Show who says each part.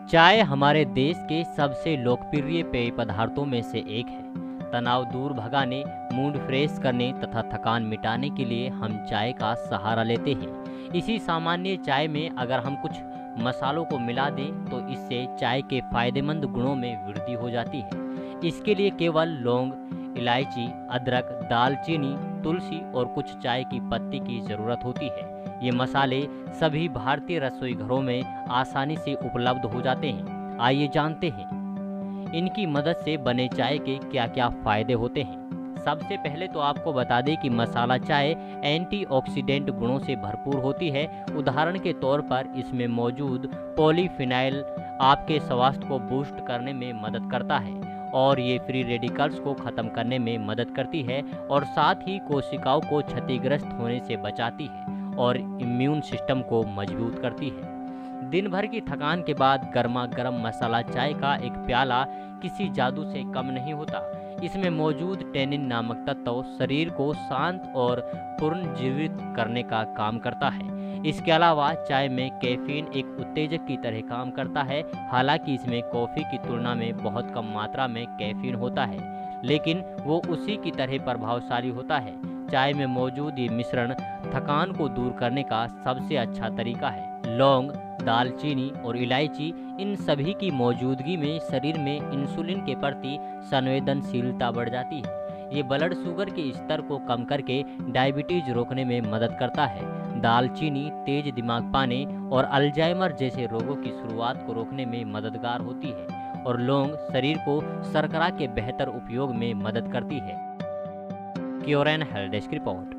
Speaker 1: चाय हमारे देश के सबसे लोकप्रिय पेय पदार्थों में से एक है। तनाव दूर भगाने, मूड फ्रेश करने तथा थकान मिटाने के लिए हम चाय का सहारा लेते हैं। इसी सामान्य चाय में अगर हम कुछ मसालों को मिला दें तो इससे चाय के फायदेमंद गुणों में वृद्धि हो जाती है। इसके लिए केवल लौंग, इलायची, अदरक, दालचीनी, तुलसी और कुछ चाय की पत्ती की ज़रूरत होती है। ये मसाले सभी भारतीय रसोई घरों में आसानी से उपलब्ध हो जाते हैं। आइए जानते हैं इनकी मदद से बने चाय के क्या क्या फायदे होते हैं। सबसे पहले तो आपको बता दें कि मसाला चाय एंटीऑक्सीडेंट गुणों से भरपूर होती है। उदाहरण के तौर पर इसमें मौजूद पॉलीफिनाइल आपके स्वास्थ्य को बूस्ट करने में मदद करता है और ये फ्री रेडिकल्स को ख़त्म करने में मदद करती है और साथ ही कोशिकाओं को क्षतिग्रस्त होने से बचाती है और इम्यून सिस्टम को मजबूत करती है। दिन भर की थकान के बाद गर्मा गर्म मसाला चाय का एक प्याला किसी जादू से कम नहीं होता। इसमें मौजूद टेनिन नामक तत्व शरीर को शांत और पुनर्जीवित करने का काम करता है। इसके अलावा चाय में कैफीन एक उत्तेजक की तरह काम करता है। हालांकि इसमें कॉफ़ी की तुलना में बहुत कम मात्रा में कैफीन होता है, लेकिन वो उसी की तरह प्रभावशाली होता है। चाय में मौजूद ये मिश्रण थकान को दूर करने का सबसे अच्छा तरीका है। लौंग, दालचीनी और इलायची, इन सभी की मौजूदगी में शरीर में इंसुलिन के प्रति संवेदनशीलता बढ़ जाती है। ये ब्लड शुगर के स्तर को कम करके डायबिटीज रोकने में मदद करता है। दालचीनी तेज दिमाग पाने और अल्जाइमर जैसे रोगों की शुरुआत को रोकने में मददगार होती है और लौंग शरीर को शर्करा के बेहतर उपयोग में मदद करती है। क्योरन हेल्थ डेस्क रिपोर्ट।